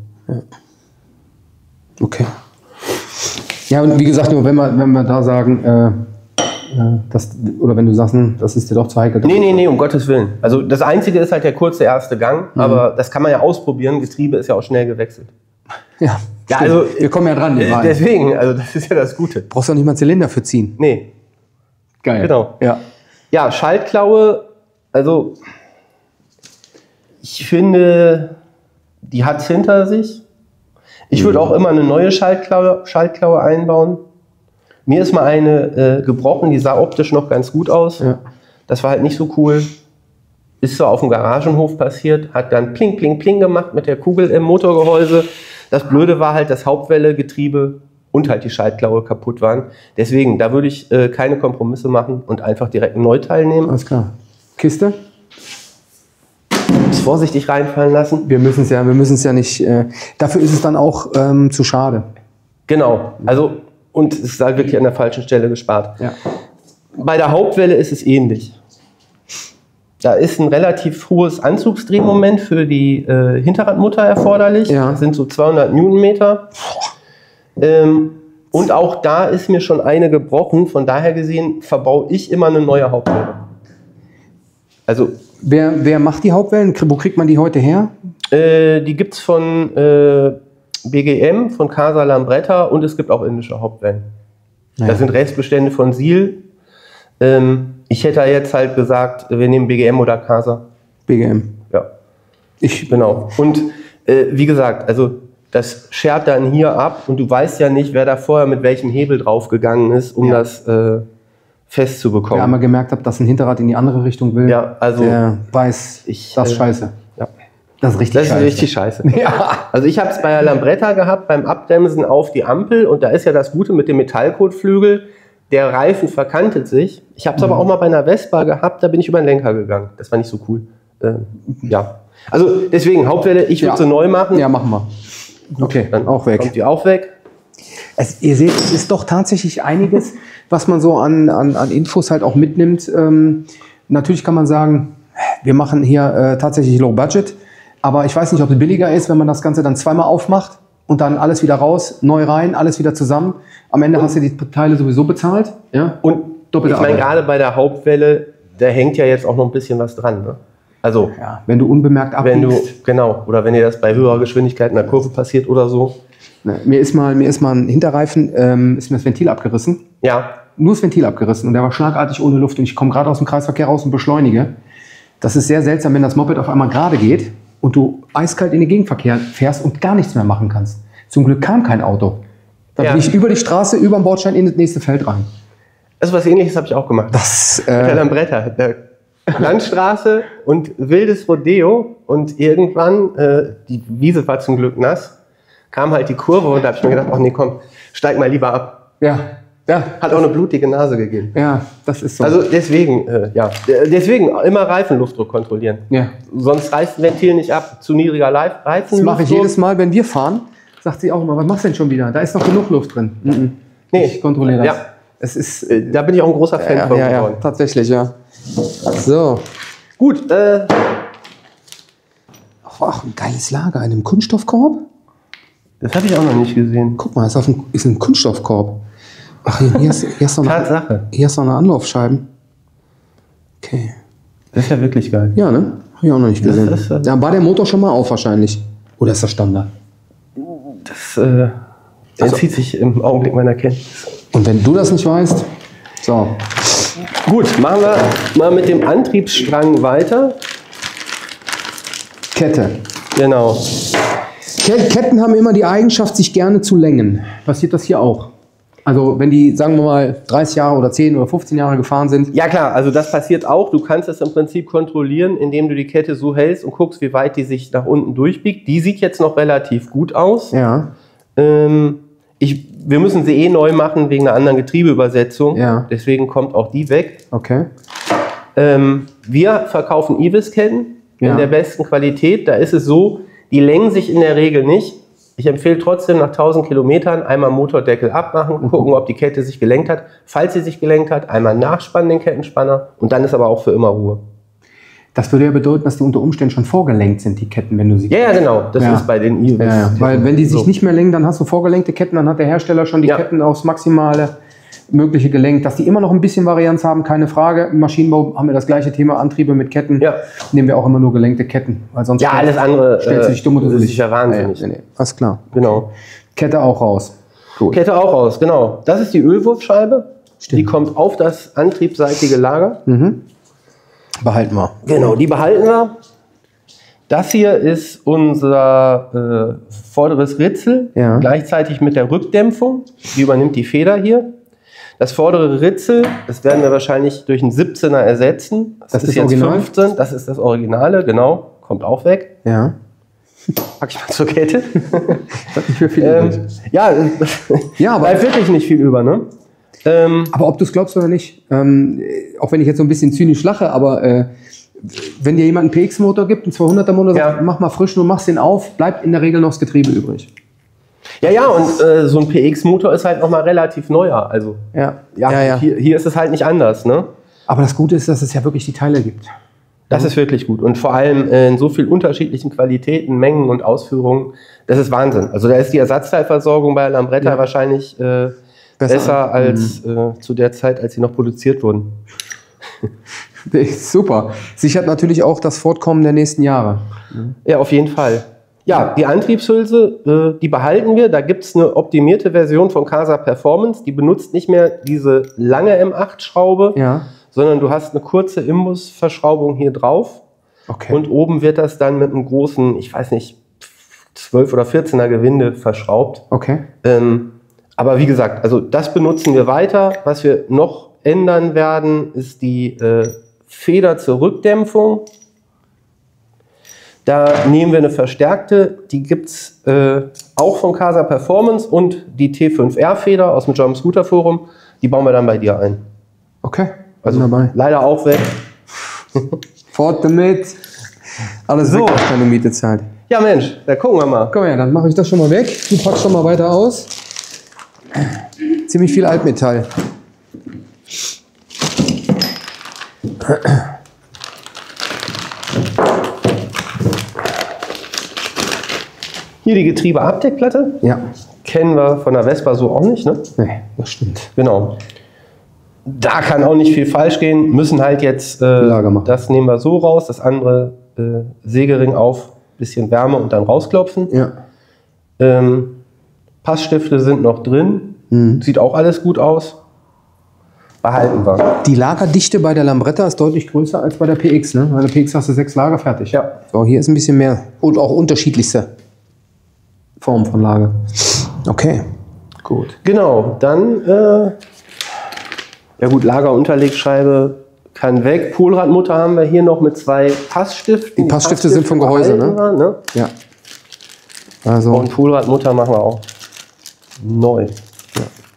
Okay. Ja, und wie gesagt, nur wenn wir, wenn wir da sagen, äh, äh, das, oder wenn du sagst, hm, das ist dir doch zu heikel. Nee, nee, nee, um Gottes Willen. Also das Einzige ist halt der kurze erste Gang, Mhm. aber das kann man ja ausprobieren. Getriebe ist ja auch schnell gewechselt. Ja, Ja, stimmt. also, wir kommen ja dran. die Äh, beiden. deswegen, also das ist ja das Gute. Brauchst du auch nicht mal einen Zylinder für ziehen. Nee, Geil. genau. Ja. Ja, Schaltklaue, also ich finde, die hat es hinter sich. Ich würde auch immer eine neue Schaltklaue, Schaltklaue einbauen. Mir ist mal eine äh, gebrochen, die sah optisch noch ganz gut aus. Ja. Das war halt nicht so cool. Ist zwar auf dem Garagenhof passiert, hat dann pling, pling, pling gemacht mit der Kugel im Motorgehäuse. Das Blöde war halt, dass Hauptwelle, Getriebe und halt die Schaltklaue kaputt waren. Deswegen, da würde ich äh, keine Kompromisse machen und einfach direkt ein Neuteil nehmen. Alles klar. Kiste? Das vorsichtig reinfallen lassen. Wir müssen es ja, wir müssen es ja nicht. Äh, dafür ist es dann auch ähm, zu schade. Genau, also und es ist halt wirklich an der falschen Stelle gespart. Ja. Bei der Hauptwelle ist es ähnlich. Da ist ein relativ hohes Anzugsdrehmoment für die äh, Hinterradmutter erforderlich. Ja. Das sind so zweihundert Newtonmeter. Ähm, und auch da ist mir schon eine gebrochen. Von daher gesehen verbaue ich immer eine neue Hauptwelle. Also Wer, wer macht die Hauptwellen? Wo kriegt man die heute her? äh, die gibt es von äh, B G M, von Casa Lambretta und es gibt auch indische Hauptwellen. Ja. Das sind Restbestände von Siel. Ähm, ich hätte jetzt halt gesagt, wir nehmen B G M oder Casa. B G M. Ja, Ich, genau. Und äh, wie gesagt, also das schert dann hier ab und du weißt ja nicht, wer da vorher mit welchem Hebel draufgegangen ist, um Ja. das äh, festzubekommen. wer einmal gemerkt hat, dass ein Hinterrad in die andere Richtung will, Ja, also der weiß, ich, das ist äh, scheiße. ja. Das ist richtig Das ist scheiße. richtig scheiße. Ja. Also ich habe es bei der Lambretta gehabt, beim Abbremsen auf die Ampel und da ist ja das Gute mit dem Metallkotflügel, der Reifen verkantet sich. Ich habe es aber auch mal bei einer Vespa gehabt, da bin ich über den Lenker gegangen. Das war nicht so cool. Ähm, ja. Also deswegen, Hauptwelle, ich würde Ja. sie neu machen. Ja, machen wir. Okay, Dann auch weg. kommt die auch weg. Es, ihr seht, es ist doch tatsächlich einiges, was man so an, an, an Infos halt auch mitnimmt. Ähm, natürlich kann man sagen, wir machen hier äh, tatsächlich Low Budget, aber ich weiß nicht, ob es billiger ist, wenn man das Ganze dann zweimal aufmacht und dann alles wieder raus, neu rein, alles wieder zusammen. Am Ende hast du die Teile sowieso bezahlt. Ja? Und Doppelte ich meine, Arbeit. gerade bei der Hauptwelle, da hängt ja jetzt auch noch ein bisschen was dran. Ne? Also, Ja, wenn du unbemerkt wenn du, abbiegst. genau, oder wenn dir das bei höherer Geschwindigkeit in der Kurve passiert oder so. Ne, mir ist mal, mir ist mal ein Hinterreifen, ähm, ist mir das Ventil abgerissen. Ja, Nur das Ventil abgerissen und der war schlagartig ohne Luft und ich komme gerade aus dem Kreisverkehr raus und beschleunige. Das ist sehr seltsam, wenn das Moped auf einmal gerade geht und du eiskalt in den Gegenverkehr fährst und gar nichts mehr machen kannst. Zum Glück kam kein Auto. Da Ja. bin ich über die Straße, über den Bordstein in das nächste Feld rein. Also was Ähnliches habe ich auch gemacht. Das, Mit der äh, Lambretta. Der Landstraße und wildes Rodeo. Und irgendwann, äh, die Wiese war zum Glück nass, kam halt die Kurve und da habe ich mir gedacht, ach nee, komm, steig mal lieber ab. ja, ja, Hat auch eine blutige Nase gegeben. ja, das ist so. Also deswegen, äh, ja, deswegen immer Reifenluftdruck kontrollieren. ja. Sonst reißt ein Ventil nicht ab, zu niedriger Leif- Reifenluftdruck. Das mache ich jedes Mal, wenn wir fahren, sagt sie auch immer, was machst du denn schon wieder? Da ist noch genug Luft drin. Mhm. Nee. Ich kontrolliere das. Ja. Es ist, Äh, Da bin ich auch ein großer Fan ja, von ja, ja, geworden. tatsächlich, ja. So. Gut, äh, Ach, ein geiles Lager in einem Kunststoffkorb. das habe ich auch noch nicht gesehen. Guck mal, ist, auf ein, ist ein Kunststoffkorb. Ach, hier, hier, ist, hier, ist noch eine, Tatsache. hier ist noch eine Anlaufscheiben. Okay. Das ist ja wirklich geil. Ja, ne? Habe ich auch noch nicht gesehen. Das ist, äh, Da war der Motor schon mal auf wahrscheinlich. Oder ist das Standard? Das äh, entzieht sich im Augenblick meiner Kenntnis. Und wenn du das nicht weißt, so. Gut, machen wir mal mit dem Antriebsstrang weiter. Kette. Genau. Ke- Ketten haben immer die Eigenschaft, sich gerne zu längen. Passiert das hier auch? Also wenn die, sagen wir mal, dreißig Jahre oder zehn oder fünfzehn Jahre gefahren sind. Ja klar, also das passiert auch. Du kannst es im Prinzip kontrollieren, indem du die Kette so hältst und guckst, wie weit die sich nach unten durchbiegt. Die sieht jetzt noch relativ gut aus. Ja. Ähm, ich, wir müssen sie eh neu machen wegen einer anderen Getriebeübersetzung. Ja. Deswegen kommt auch die weg. Okay. Ähm, wir verkaufen Ibis-Ketten Ja. in der besten Qualität. Da ist es so, die längen sich in der Regel nicht. Ich empfehle trotzdem nach tausend Kilometern einmal Motordeckel abmachen, gucken, ob die Kette sich gelenkt hat. Falls sie sich gelenkt hat, einmal nachspannen den Kettenspanner und dann ist aber auch für immer Ruhe. Das würde ja bedeuten, dass die unter Umständen schon vorgelenkt sind, die Ketten, wenn du sie... Ja, ja, genau. Das Ja. ist bei den Ibis. Ja, ja. Weil wenn die sich So. nicht mehr lenken, dann hast du vorgelenkte Ketten, dann hat der Hersteller schon die Ja. Ketten aufs Maximale mögliche gelenkt. Dass die immer noch ein bisschen Varianz haben, keine Frage. Im Maschinenbau haben wir das gleiche Thema, Antriebe mit Ketten. Ja. Nehmen wir auch immer nur gelenkte Ketten. Weil sonst Ja, alles andere stellt sich dumm und äh, dusselig. ist ja wahnsinnig. Nee, nee, nee. Alles klar. Genau. Kette auch raus. Gut. Kette auch raus, genau. Das ist die Ölwurfscheibe. Stimmt. Die kommt auf das antriebsseitige Lager. Behalten wir. Genau, die behalten wir. Das hier ist unser äh, vorderes Ritzel, Ja. gleichzeitig mit der Rückdämpfung. Die übernimmt die Feder hier. Das vordere Ritzel, das werden wir wahrscheinlich durch einen siebzehner ersetzen. Das, Das ist ist jetzt Original? fünfzehn, das ist das Originale, genau. Kommt auch weg. Ja. Pack ich mal zur Kette. Hat nicht mehr viel ähm, übrig. ja, Ja, aber- bleibt wirklich nicht viel über, ne? Ähm, Aber ob du es glaubst oder nicht, ähm, auch wenn ich jetzt so ein bisschen zynisch lache, aber äh, wenn dir jemand einen P X-Motor gibt, einen zweihunderter Motor, sagt, Ja. mach mal frisch, du machst den auf, bleibt in der Regel noch das Getriebe übrig. ja, ja, und äh, so ein P X-Motor ist halt nochmal relativ neuer. Also, Ja, ja, ja, ja. Hier, hier ist es halt nicht anders, ne? Aber das Gute ist, dass es ja wirklich die Teile gibt. Das ist wirklich gut. Und vor allem äh, in so vielen unterschiedlichen Qualitäten, Mengen und Ausführungen, das ist Wahnsinn. Also da ist die Ersatzteilversorgung bei Lambretta Ja. wahrscheinlich äh, Besser. besser, als äh, zu der Zeit, als sie noch produziert wurden. Super. Sichert natürlich auch das Fortkommen der nächsten Jahre. Ja, auf jeden Fall. Ja, die Antriebshülse, äh, die behalten wir. Da gibt es eine optimierte Version von Casa Performance. Die benutzt nicht mehr diese lange M acht Schraube, Ja. sondern du hast eine kurze Imbusverschraubung hier drauf. Okay. Und oben wird das dann mit einem großen, ich weiß nicht, zwölf oder vierzehner Gewinde verschraubt. Okay. Ähm, aber wie gesagt, also das benutzen wir weiter. Was wir noch ändern werden, ist die äh, Feder zur Rückdämpfung. Da nehmen wir eine verstärkte, die gibt es äh, auch von Casa Performance und die T fünf R Feder aus dem German Scooter Forum. Die bauen wir dann bei dir ein. Okay. Also Wunderbar. leider auch weg. Fort damit. Alles So. weg, was keine Miete zahlt. Ja Mensch, da gucken wir mal. Komm her, dann mache ich das schon mal weg. Du packst schon mal weiter aus. Ziemlich viel Altmetall. Hier die Getriebeabdeckplatte. Ja. Kennen wir von der Vespa so auch nicht, ne? Nee, das stimmt. Genau. Da kann auch nicht viel falsch gehen. Müssen halt jetzt, äh, Lager machen. das nehmen wir so raus, das andere äh, Sägering auf, bisschen Wärme und dann rausklopfen. Ja. Ähm, Passstifte sind noch drin. Mhm. Sieht auch alles gut aus. Behalten wir. Die Lagerdichte bei der Lambretta ist deutlich größer als bei der P X. Ne? Bei der P X hast du sechs Lager fertig. Ja. So, hier ist ein bisschen mehr. Und auch unterschiedlichste Formen von Lager. Okay. Gut. Genau, dann, äh, ja gut, Lagerunterlegscheibe kann weg. Polradmutter haben wir hier noch mit zwei Passstiften. Die Passstifte sind vom Gehäuse, ne? Wir, ne? Ja. Also. Und Polradmutter machen wir auch neu. Ja.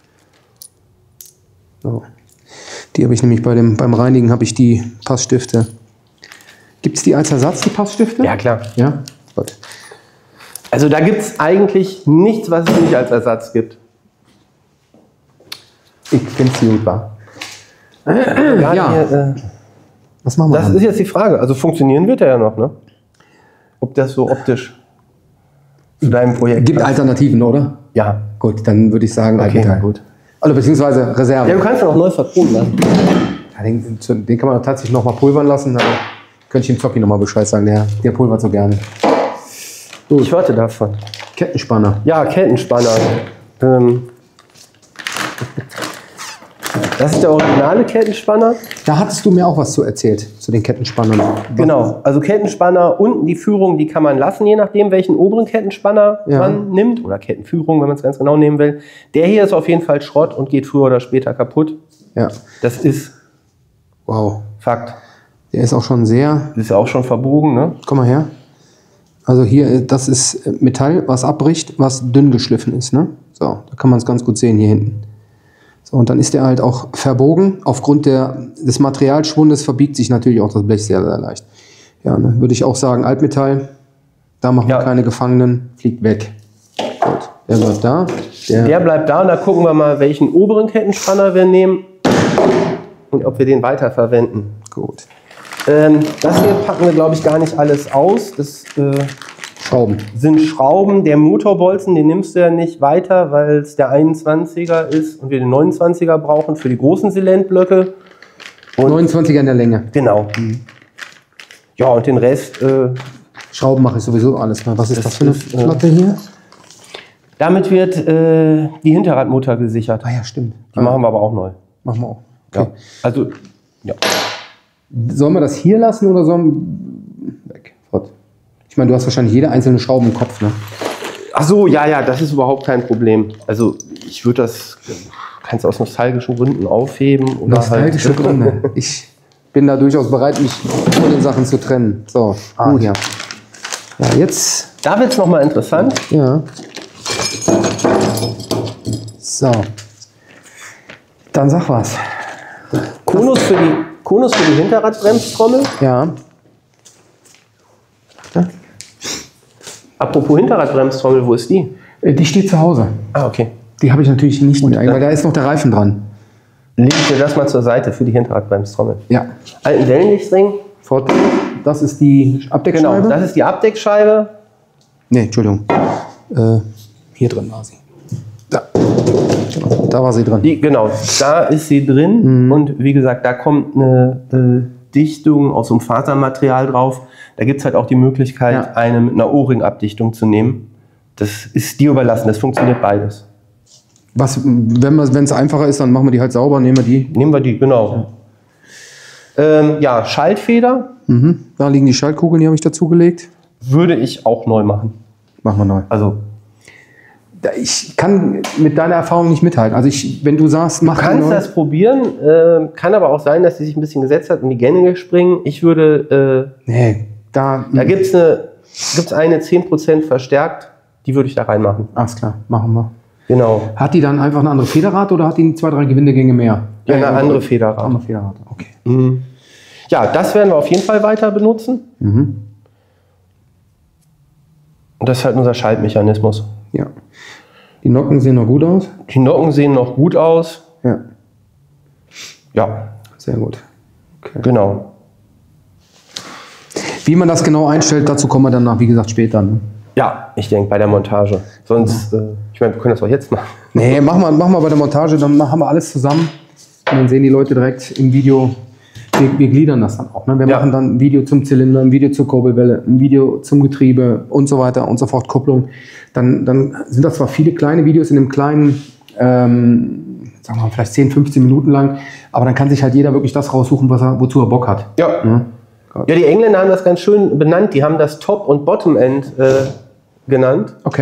So. Die habe ich nämlich bei dem, beim Reinigen habe ich die Passstifte. Gibt es die als Ersatz, die Passstifte? Ja, klar. Ja, gut. Also da gibt es eigentlich nichts, was es nicht als Ersatz gibt. Ich finde es gut war. Ja. Ja. Hier, äh, Was machen wir das dann? ist jetzt die Frage. Also funktionieren wird er ja noch, ne? Ob das so optisch zu deinem Projekt Gibt passt. Alternativen, oder? Ja. Gut, dann würde ich sagen, Okay, Altmetall. gut. Also beziehungsweise Reserve. Ja, du kannst ihn auch neu verproben lassen. Ja, den, den kann man tatsächlich noch mal pulvern lassen. Da könnte ich dem Zocki noch mal Bescheid sagen. Der, der pulvert so gerne. Ich hörte davon. Kettenspanner. Ja, Kettenspanner. Ähm, das ist der originale Kettenspanner. Da hattest du mir auch was zu erzählt, zu den Kettenspannern. Genau, also Kettenspanner, unten die Führung, die kann man lassen, je nachdem, welchen oberen Kettenspanner Ja. man nimmt. Oder Kettenführung, wenn man es ganz genau nehmen will. Der hier ist auf jeden Fall Schrott und geht früher oder später kaputt. Ja. Das ist Wow. Fakt. Der ist auch schon sehr. Das ist ja auch schon verbogen, ne? Komm mal her. Also hier, das ist Metall, was abbricht, was dünn geschliffen ist. Ne? So, da kann man es ganz gut sehen hier hinten. So, und dann ist der halt auch verbogen. Aufgrund der, des Materialschwundes verbiegt sich natürlich auch das Blech sehr, sehr leicht. Ja, ne, würde ich auch sagen, Altmetall, da machen Ja. wir keine Gefangenen, fliegt weg. Gut, der bleibt da. Der, Der bleibt da und da gucken wir mal, welchen oberen Kettenspanner wir nehmen und ob wir den weiterverwenden. gut. Ähm, das hier packen wir, glaube ich, gar nicht alles aus. Das äh, Schrauben. sind Schrauben. Der Motorbolzen, den nimmst du ja nicht weiter, weil es der einundzwanziger ist und wir den neunundzwanziger brauchen für die großen Silentblöcke. Und neunundzwanziger in der Länge. genau. Ja, und den Rest, äh, Schrauben mache ich sowieso alles mal. Was ist das, Das für eine ist, äh, Platte hier? damit wird äh, die Hinterradmutter gesichert. Ah ja, stimmt. Die machen wir aber auch neu. Machen wir auch. Ja. Okay. Also, ja. Sollen wir das hier lassen oder sollen wir weg? Fort. Ich meine, du hast wahrscheinlich jede einzelne Schraube im Kopf, ne? Ach so, ja, ja, das ist überhaupt kein Problem. Also, ich würde das, kannst du aus nostalgischen Gründen aufheben. Oder Nostalgische halt, Gründe. Ich bin da durchaus bereit, mich von den Sachen zu trennen. So, Ah, gut. Ja. Ja, jetzt. Da wird es nochmal interessant. Ja. So. Dann sag was. Konus für die, Konus für die Hinterradbremstrommel. Ja. Warte. Apropos Hinterradbremstrommel, wo ist die? Äh, Die steht zu Hause. Ah, okay. Die habe ich natürlich nicht mehr, weil da ist noch der Reifen dran. Leg mir das mal zur Seite für die Hinterradbremstrommel. Ja. Alten Wellenlichtring. Fort. Das ist die Abdeckscheibe. Genau, das ist die Abdeckscheibe. Nee, Entschuldigung. Äh, hier drin war sie. Da. Genau, da war sie drin. Die, genau, da ist sie drin. Und wie gesagt, da kommt eine äh, Dichtung aus so einem Fasermaterial drauf. Da gibt es halt auch die Möglichkeit, Ja. eine mit einer O-Ring-Abdichtung zu nehmen. Das ist dir überlassen, das funktioniert beides. Was, wenn es einfacher ist, dann machen wir die halt sauber, nehmen wir die. Nehmen wir die, genau. Ja, ähm, ja Schaltfeder Mhm. Da liegen die Schaltkugeln, die habe ich dazugelegt. würde ich auch neu machen. Machen wir neu. Also, Da- Ich kann mit deiner Erfahrung nicht mithalten. Also ich, wenn du sagst, mach du die kannst neu. das probieren, äh, kann aber auch sein, dass sie sich ein bisschen gesetzt hat und die Gänge springen. Ich würde, äh, Nee, da. da gibt es eine, gibt's eine zehn Prozent verstärkt, die würde ich da reinmachen. Alles klar, machen wir. Genau. Hat die dann einfach eine andere Federrad oder hat die zwei, drei Gewindegänge mehr? Ja, eine Äh, andere Federrad. Andere Federrad, okay. Mhm. Ja, das werden wir auf jeden Fall weiter benutzen. Mhm. Und das ist halt unser Schaltmechanismus. Ja. Die Nocken sehen noch gut aus. Die Nocken sehen noch gut aus. Ja, Ja, sehr gut. Okay. genau. Wie man das genau einstellt, dazu kommen wir dann nach, wie gesagt, später. Ne? Ja, ich denke bei der Montage. Sonst, äh, ich meine, wir können das auch jetzt machen. Nee, machen wir, machen wir bei der Montage, dann haben wir alles zusammen. Und dann sehen die Leute direkt im Video, wir, wir gliedern das dann auch. Ne? Wir Ja. machen dann ein Video zum Zylinder, ein Video zur Kurbelwelle, ein Video zum Getriebe und so weiter und so fort, Kupplung. Dann, dann sind das zwar viele kleine Videos in einem kleinen, ähm, sagen wir mal, vielleicht zehn, fünfzehn Minuten lang, aber dann kann sich halt jeder wirklich das raussuchen, was er, wozu er Bock hat. Ja. Ne? Ja, die Engländer haben das ganz schön benannt. Die haben das Top- und Bottom-End äh, genannt. Okay.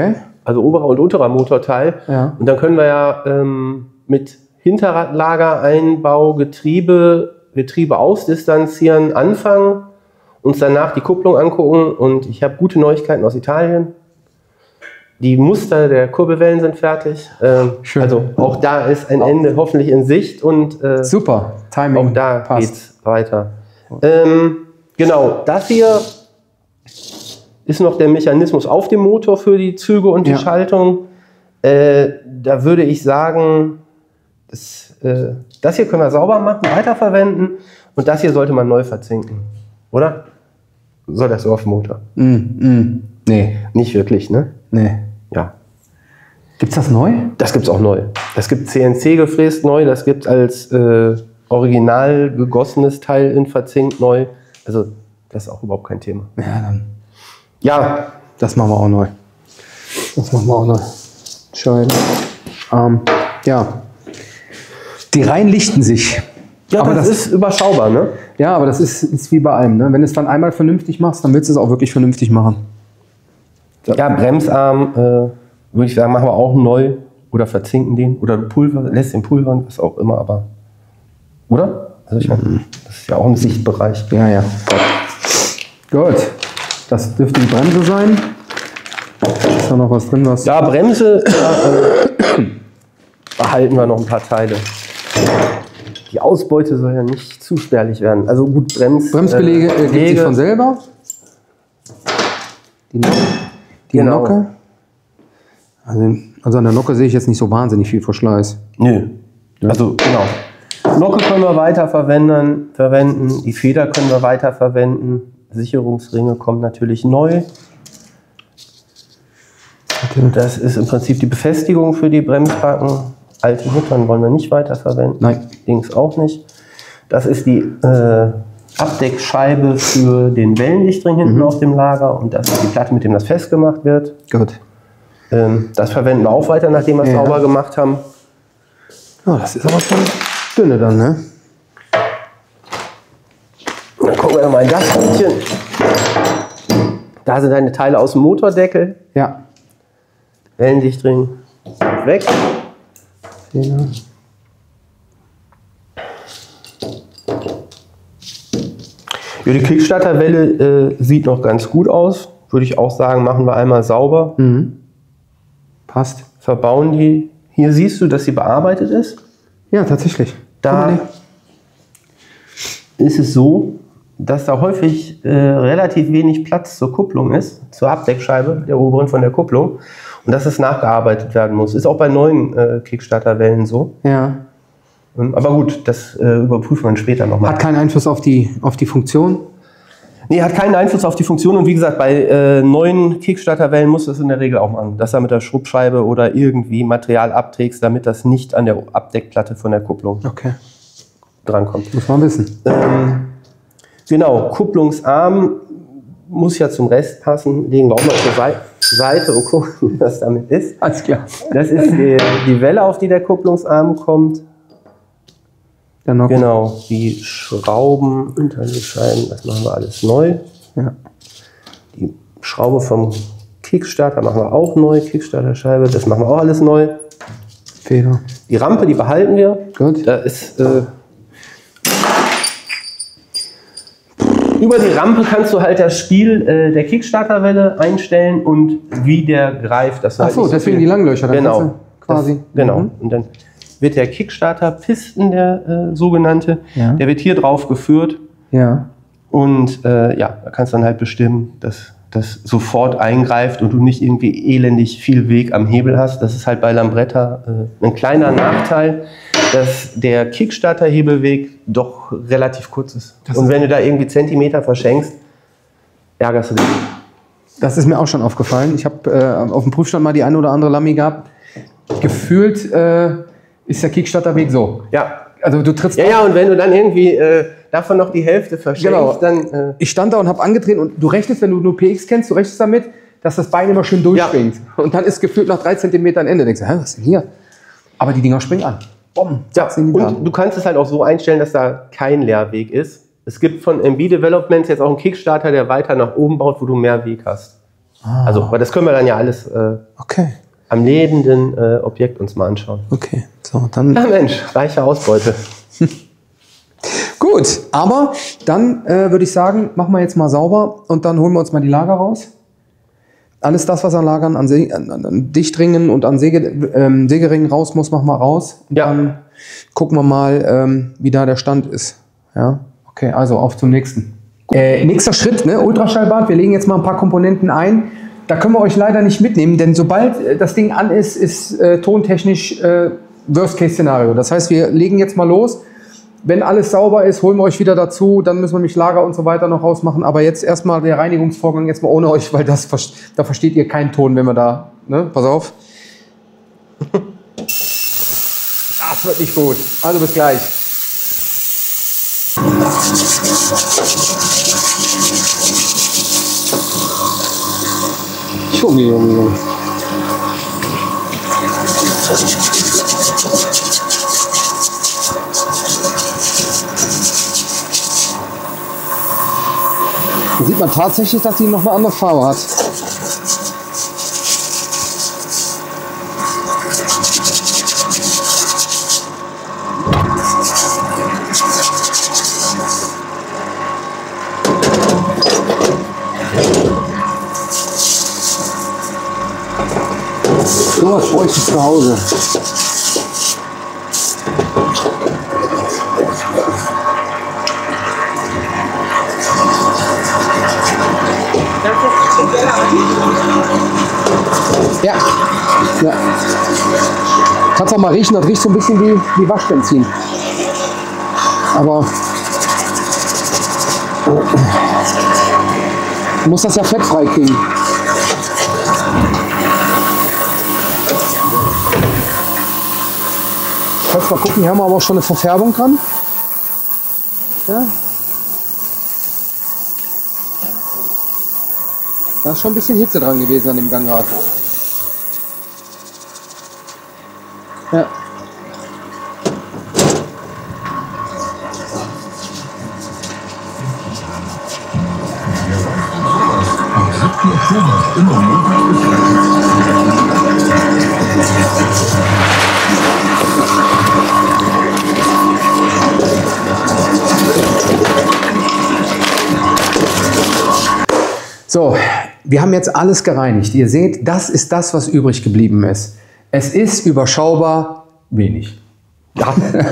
also oberer und unterer Motorteil. Ja. Und dann können wir ja ähm, mit Hinterradlagereinbau, Getriebe, Getriebe ausdistanzieren, anfangen, uns danach die Kupplung angucken. Und ich habe gute Neuigkeiten aus Italien. Die Muster der Kurbelwellen sind fertig. Ähm, Schön. Also auch da ist ein Ende hoffentlich in Sicht. Und äh, Super, Timing auch da passt. geht's weiter. Ähm, genau, das hier ist noch der Mechanismus auf dem Motor für die Züge und die Ja. Schaltung. Äh, da würde ich sagen, das, äh, das hier können wir sauber machen, weiterverwenden und das hier sollte man neu verzinken. Oder? Soll das so auf dem Motor? Mm, mm. Nee, Nicht wirklich, ne? nee. Ja. Gibt's das neu? Das gibt's auch neu. Das gibt C N C gefräst neu, das gibt als äh, original gegossenes Teil in verzinkt neu. Also das ist auch überhaupt kein Thema. Ja, dann. Ja, Das machen wir auch neu. Das machen wir auch neu. Scheiße. Ähm, ja. Die Reihen lichten sich. ja Aber das, das- ist überschaubar, ne? Ja, aber das ist, ist wie bei allem. Ne? Wenn du es dann einmal vernünftig machst, dann willst du es auch wirklich vernünftig machen. Ja, Bremsarm, äh, würde ich sagen, machen wir auch neu oder verzinken den oder Pulver, lässt den pulvern, was auch immer, aber. Oder? Also ich meine, das ist ja auch ein Sichtbereich. Ja, ja. Gut. Das dürfte die Bremse sein. Ist da noch was drin, was. Ja, Bremse, ja, äh, behalten wir noch ein paar Teile. Die Ausbeute soll ja nicht zu spärlich werden. Also gut, Brems, Bremsbeläge äh, gibt sich Belege. von selber. Die, No- die Genau. Nocke. Also, also an der Nocke sehe ich jetzt nicht so wahnsinnig viel Verschleiß. Nö. Also genau. Nocke können wir weiter verwenden, verwenden. Die Feder können wir weiter verwenden. Sicherungsringe kommen natürlich neu. Das ist im Prinzip die Befestigung für die Bremsbacken. Alte Muttern wollen wir nicht weiter verwenden. Nein. Dings auch nicht. Das ist die äh, Abdeckscheibe für den Wellenlichtring hinten auf dem Lager. Und das ist die Platte, mit dem das festgemacht wird. Gut. Ähm, das verwenden wir auch weiter, nachdem wir es Ja. sauber gemacht haben. Ja, das ist aber schon dünne dann, ne? Dann gucken wir mal in das Röntchen. Da sind deine Teile aus dem Motordeckel. Ja. Wellenlichtring weg. Fehler. Ja, die Kickstarterwelle äh, sieht noch ganz gut aus. Würde ich auch sagen, machen wir einmal sauber. Mhm. Passt. Verbauen die. Hier siehst du, dass sie bearbeitet ist. Ja, tatsächlich. Guck Da mal, ist es so, dass da häufig äh, relativ wenig Platz zur Kupplung ist, zur Abdeckscheibe der oberen von der Kupplung. Und dass es nachgearbeitet werden muss. Ist auch bei neuen äh, Kickstarterwellen so. Ja. Ähm, aber gut, das äh, überprüfen wir dann später nochmal. Hat keinen Einfluss auf die, auf die Funktion. Nee, hat keinen Einfluss auf die Funktion. Und wie gesagt, bei äh, neuen Kickstarterwellen musst du es in der Regel auch machen. Dass du mit der Schrubbscheibe oder irgendwie Material abträgst, damit das nicht an der Abdeckplatte von der Kupplung Okay. drankommt. Muss man wissen. Ähm, genau, Kupplungsarm muss ja zum Rest passen. Legen wir auch mal zur Sei- Seite und gucken, wie das damit ist. Alles klar. Das ist die, die Welle, auf die der Kupplungsarm kommt. Der Nock. Genau, die Schrauben unter die Scheiben, das machen wir alles neu. Ja. Die Schraube vom Kickstarter machen wir auch neu. Kickstarter-Scheibe, das machen wir auch alles neu. Feder. Die Rampe, die behalten wir. Gut. Da ist, äh, über die Rampe kannst du halt das Spiel äh, der Kickstarterwelle einstellen und wie der greift. Das Ach so, deswegen die Langlöcher. Dann Genau. kannst du quasi. Das, genau. Mhm. Und dann wird der Kickstarter-Pisten, der äh, sogenannte, Ja. der wird hier drauf geführt. Ja. Und äh, ja, da kannst du dann halt bestimmen, dass das sofort eingreift und du nicht irgendwie elendig viel Weg am Hebel hast. Das ist halt bei Lambretta äh, ein kleiner Nachteil, dass der Kickstarter-Hebelweg doch relativ kurz ist. Das und ist- wenn du da irgendwie Zentimeter verschenkst, ärgerst du dich. Das ist mir auch schon aufgefallen. Ich habe äh, auf dem Prüfstand mal die eine oder andere Lami gehabt. Gefühlt äh, ist der Kickstarterweg so. Ja. Also du trittst Ja, auf. ja, und wenn du dann irgendwie äh, davon noch die Hälfte verschenkst, Genau. dann... Äh, Ich stand da und habe angetreten und du rechnest, wenn du nur P X kennst, du rechnest damit, dass das Bein immer schön durchspringt. Und dann ist gefühlt nach drei Zentimetern Ende. Denkst du, hä, was ist denn hier? Aber die Dinger springen an. Bom, Ja, sind die da. und du kannst es halt auch so einstellen, dass da kein Leerweg ist. Es gibt von M B Developments jetzt auch einen Kickstarter, der weiter nach oben baut, wo du mehr Weg hast. Ah. Also, aber das können wir dann ja alles äh, okay. am lebenden äh, Objekt uns mal anschauen. Okay, so dann. Ja Mensch, reiche Ausbeute. Gut, aber dann äh, würde ich sagen, machen wir jetzt mal sauber und dann holen wir uns mal die Lager raus. Alles das, was an Lagern, an, See, an, an Dichtringen und an Säge, ähm, Sägeringen raus muss, machen wir raus. Und ja. Dann gucken wir mal, ähm, wie da der Stand ist. Ja, okay, also auf zum nächsten. Äh, nächster Schritt, ne? Ultraschallbad. Wir legen jetzt mal ein paar Komponenten ein. Da können wir euch leider nicht mitnehmen, denn sobald äh, das Ding an ist, ist äh, tontechnisch äh, Worst-Case-Szenario. Das heißt, wir legen jetzt mal los. Wenn alles sauber ist, holen wir euch wieder dazu, dann müssen wir nämlich Lager und so weiter noch rausmachen. Aber jetzt erstmal der Reinigungsvorgang jetzt mal ohne euch, weil das, da versteht ihr keinen Ton, wenn wir da, ne? Pass auf. Das wird nicht gut. Also bis gleich. Junge, Junge, Junge. Da sieht man tatsächlich, dass die noch eine andere Farbe hat. So was bräuchte ich zu Hause. Ja. Ja. Kannst auch mal riechen, das riecht so ein bisschen wie, wie Waschbenzin. Aber du musst das ja fettfrei kriegen. Kannst mal gucken, hier haben wir aber auch schon eine Verfärbung dran. Ja. Da ist schon ein bisschen Hitze dran gewesen an dem Gangrad. Ja. So, wir haben jetzt alles gereinigt. Ihr seht, das ist das, was übrig geblieben ist. Es ist überschaubar wenig. Ja,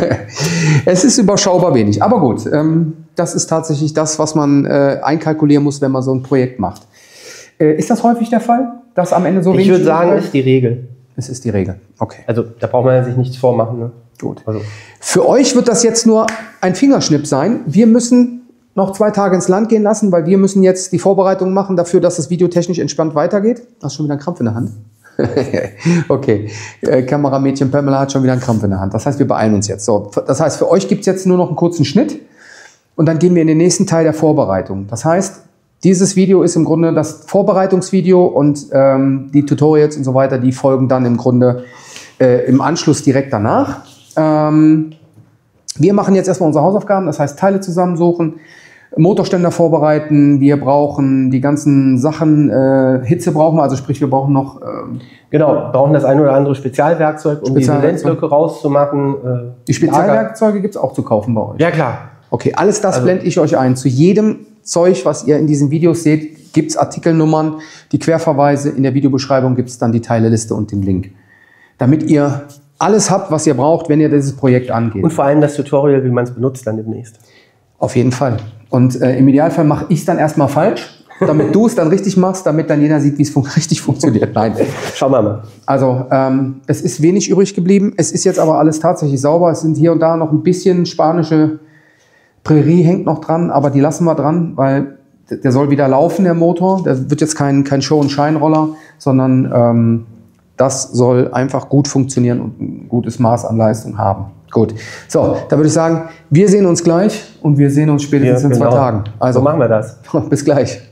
es ist überschaubar wenig. Aber gut, ähm, das ist tatsächlich das, was man äh, einkalkulieren muss, wenn man so ein Projekt macht. Äh, ist das häufig der Fall, dass am Ende so wenig? Ich würde sagen, es ist die Regel. Es ist die Regel, okay. Also da braucht man sich nichts vormachen. Ne? Gut. Also. Für euch wird das jetzt nur ein Fingerschnipp sein. Wir müssen noch zwei Tage ins Land gehen lassen, weil wir müssen jetzt die Vorbereitungen machen dafür, dass das Video technisch entspannt weitergeht. Hast du schon wieder einen Krampf in der Hand? Okay, äh, Kameramädchen Pamela hat schon wieder einen Krampf in der Hand. Das heißt, wir beeilen uns jetzt. So, das heißt, für euch gibt es jetzt nur noch einen kurzen Schnitt und dann gehen wir in den nächsten Teil der Vorbereitung. Das heißt, dieses Video ist im Grunde das Vorbereitungsvideo und ähm, die Tutorials und so weiter, die folgen dann im Grunde äh, im Anschluss direkt danach. Ähm, wir machen jetzt erstmal unsere Hausaufgaben, das heißt Teile zusammensuchen, Motorständer vorbereiten, wir brauchen die ganzen Sachen, äh, Hitze brauchen wir, also sprich wir brauchen noch... Ähm, genau, brauchen das ein oder andere Spezialwerkzeug, um diese Lenzlücke rauszumachen. Äh, die Spezialwerkzeuge gibt es auch zu kaufen bei euch? Ja klar. Okay, alles das also, blende ich euch ein. Zu jedem Zeug, was ihr in diesen Videos seht, gibt es Artikelnummern, die Querverweise, in der Videobeschreibung gibt es dann die Teileliste und den Link. Damit ihr alles habt, was ihr braucht, wenn ihr dieses Projekt angeht. Und vor allem das Tutorial, wie man es benutzt dann demnächst. Auf jeden Fall. Und äh, im Idealfall mache ich es dann erstmal falsch, damit du es dann richtig machst, damit dann jeder sieht, wie es fun richtig funktioniert. Nein. Schauen wir mal. Also ähm, es ist wenig übrig geblieben. Es ist jetzt aber alles tatsächlich sauber. Es sind hier und da noch ein bisschen spanische Prärie hängt noch dran, aber die lassen wir dran, weil der soll wieder laufen, der Motor. Der wird jetzt kein, kein Show- und Shine-Roller, sondern ähm, das soll einfach gut funktionieren und ein gutes Maß an Leistung haben. Gut, so, da würde ich sagen, wir sehen uns gleich und wir sehen uns spätestens ja, genau. in zwei Tagen. Also so machen wir das. Bis gleich.